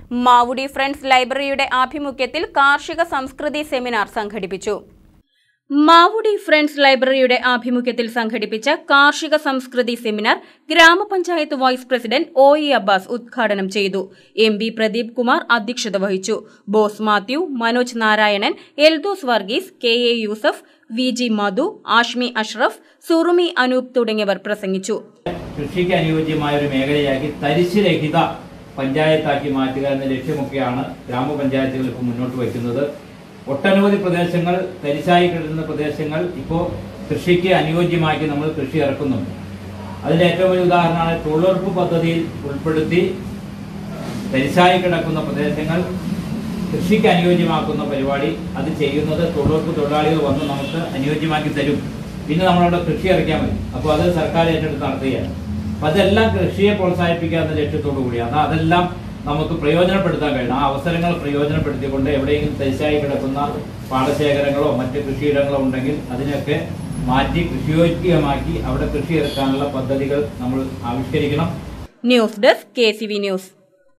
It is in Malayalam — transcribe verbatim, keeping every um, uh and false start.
മാവുടി ഫ്രണ്ട്സ് ലൈബ്രറിയുടെ ആഭിമുഖ്യത്തിൽ കാർഷിക സംസ്കൃതി സെമിനാർ സംഘടിപ്പിച്ചു. മാവുടി ഫ്രണ്ട്സ് ലൈബ്രറിയുടെ ആഭിമുഖ്യത്തിൽ സംഘടിപ്പിച്ച കാർഷിക സംസ്കൃതി സെമിനാർ ഗ്രാമപഞ്ചായത്ത് vice president O E Abbas ഉദ്ഘാടനം ചെയ്തു. എം ബി പ്രദീപ് കുമാർ അധ്യക്ഷത വഹിച്ചു. Bose Mathew, Manoj Narayanan, Eldhose Varghese, K A Yusuf, V G Madhu, Ashmi Ashraf, Surumi Anoop തുടങ്ങിയവർ പ്രസംഗിച്ചു. കൃഷിക്ക് അനുയോജ്യമായ ഒരു മേഖലയാക്കി തരിശുരഹിത പഞ്ചായത്താക്കി മാറ്റുക എന്ന ലക്ഷ്യമൊക്കെയാണ് ഗ്രാമപഞ്ചായത്തുകൾ ഇപ്പോൾ മുന്നോട്ട് വയ്ക്കുന്നത്. ഒട്ടനവധി പ്രദേശങ്ങൾ, തരിശായി കിടക്കുന്ന പ്രദേശങ്ങൾ ഇപ്പോൾ കൃഷിക്ക് അനുയോജ്യമാക്കി നമ്മൾ കൃഷി ഇറക്കുന്നുണ്ട്. അതിന്റെ ഏറ്റവും വലിയ ഉദാഹരണമാണ് തൊഴിലുറപ്പ് പദ്ധതിയിൽ ഉൾപ്പെടുത്തി തരിശായി കിടക്കുന്ന പ്രദേശങ്ങൾ കൃഷിക്ക് അനുയോജ്യമാക്കുന്ന പരിപാടി. അത് ചെയ്യുന്നത് തൊഴിലുറപ്പ് തൊഴിലാളികൾ വന്ന് നമുക്ക് അനുയോജ്യമാക്കി തരും. പിന്നെ നമ്മളവിടെ കൃഷി ഇറക്കിയാൽ മതി. അപ്പോൾ അത് സർക്കാർ ഏറ്റെടുത്ത് നടത്തുകയാണ്. അപ്പം അതെല്ലാം കൃഷിയെ പ്രോത്സാഹിപ്പിക്കുക എന്ന ലക്ഷ്യത്തോടു കൂടിയാണ്. അതെല്ലാം നമുക്ക് പ്രയോജനപ്പെടുത്താൻ കഴിയണം. ആ അവസരങ്ങൾ പ്രയോജനപ്പെടുത്തിക്കൊണ്ട് എവിടെയെങ്കിലും തരിശായി കിടക്കുന്ന പാടശേഖരങ്ങളോ മറ്റ് കൃഷിയിടങ്ങളോ ഉണ്ടെങ്കിൽ അതിനൊക്കെ മാറ്റി കൃഷിയോഗ്യമാക്കി അവിടെ കൃഷി ഇറക്കാനുള്ള പദ്ധതികൾ നമ്മൾ ആവിഷ്കരിക്കണം. News desk K C V news.